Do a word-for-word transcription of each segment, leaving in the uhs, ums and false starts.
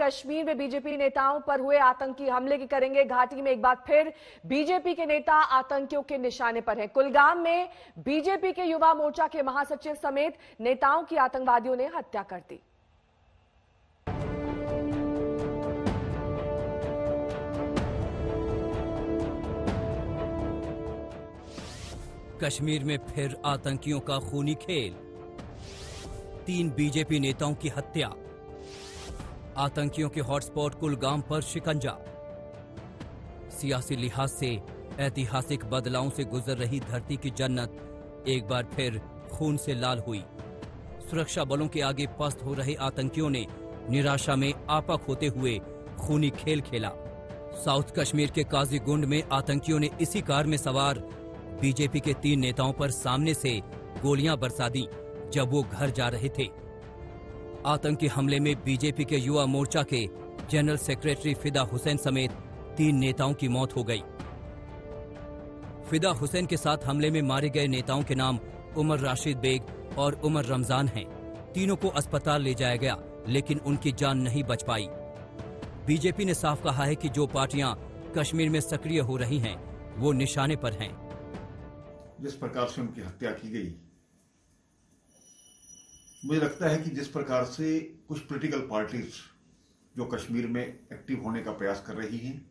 कश्मीर में बीजेपी नेताओं पर हुए आतंकी हमले की करेंगे। घाटी में एक बार फिर बीजेपी के नेता आतंकियों के निशाने पर हैं। कुलगाम में बीजेपी के युवा मोर्चा के महासचिव समेत नेताओं की आतंकवादियों ने हत्या कर दी। कश्मीर में फिर आतंकियों का खूनी खेल, तीन बीजेपी नेताओं की हत्या, आतंकियों के हॉटस्पॉट कुलगाम पर शिकंजा। सियासी लिहाज से ऐतिहासिक बदलावों से गुजर रही धरती की जन्नत एक बार फिर खून से लाल हुई। सुरक्षा बलों के आगे पस्त हो रहे आतंकियों ने निराशा में आपा खोते हुए खूनी खेल खेला। साउथ कश्मीर के काजीगुंड में आतंकियों ने इसी कार में सवार बीजेपी के तीन नेताओं पर सामने से गोलियां बरसा दी जब वो घर जा रहे थे। आतंकी हमले में बीजेपी के युवा मोर्चा के जनरल सेक्रेटरी फिदा हुसैन समेत तीन नेताओं की मौत हो गई। फिदा हुसैन के साथ हमले में मारे गए नेताओं के नाम उमर राशिद बेग और उमर रमजान हैं। तीनों को अस्पताल ले जाया गया, लेकिन उनकी जान नहीं बच पाई। बीजेपी ने साफ कहा है कि जो पार्टियां कश्मीर में सक्रिय हो रही हैं, वो निशाने पर हैं। जिस प्रकार से उनकी हत्या की गई, मुझे लगता है कि जिस प्रकार से कुछ पॉलिटिकल पार्टीज जो कश्मीर में एक्टिव होने का प्रयास कर रही हैं,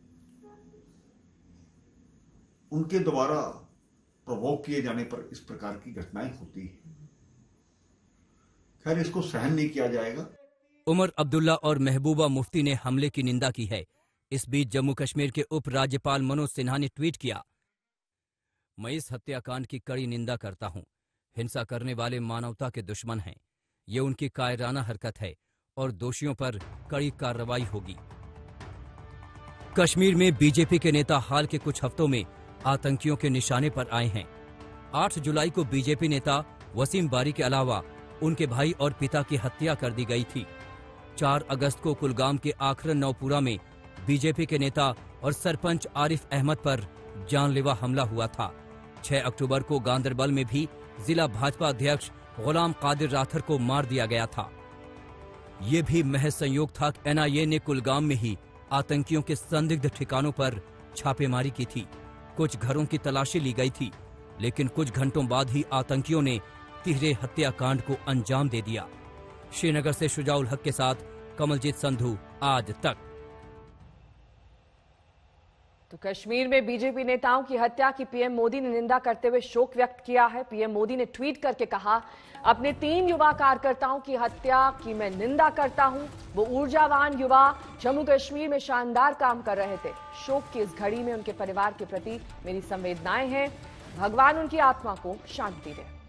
उनके द्वारा प्रवोक किए जाने पर इस प्रकार की घटनाएं होती हैं। खैर, इसको सहन नहीं किया जाएगा। उमर अब्दुल्ला और महबूबा मुफ्ती ने हमले की निंदा की है। इस बीच जम्मू कश्मीर के उप राज्यपाल मनोज सिन्हा ने ट्वीट किया, मैं इस हत्याकांड की कड़ी निंदा करता हूं। हिंसा करने वाले मानवता के दुश्मन हैं। ये उनकी कायराना हरकत है और दोषियों पर कड़ी कार्रवाई होगी। कश्मीर में बीजेपी के नेता हाल के कुछ हफ्तों में आतंकियों के निशाने पर आए हैं। आठ जुलाई को बीजेपी नेता वसीम बारी के अलावा उनके भाई और पिता की हत्या कर दी गई थी। चार अगस्त को कुलगाम के आखरन नौपुरा में बीजेपी के नेता और सरपंच आरिफ अहमद पर जानलेवा हमला हुआ था। छह अक्टूबर को गांदरबल में भी जिला भाजपा अध्यक्ष गुलाम कादिर राथर को मार दिया गया था। ये भी महज संयोग था। एनआईए ने कुलगाम में ही आतंकियों के संदिग्ध ठिकानों पर छापेमारी की थी। कुछ घरों की तलाशी ली गई थी, लेकिन कुछ घंटों बाद ही आतंकियों ने तिहरे हत्याकांड को अंजाम दे दिया। श्रीनगर से शुजाउल हक के साथ कमलजीत संधू, आज तक। तो कश्मीर में बीजेपी नेताओं की हत्या की पीएम मोदी ने निंदा करते हुए शोक व्यक्त किया है। पीएम मोदी ने ट्वीट करके कहा, अपने तीन युवा कार्यकर्ताओं की हत्या की मैं निंदा करता हूं। वो ऊर्जावान युवा जम्मू कश्मीर में शानदार काम कर रहे थे। शोक की इस घड़ी में उनके परिवार के प्रति मेरी संवेदनाएं हैं। भगवान उनकी आत्मा को शांति दे।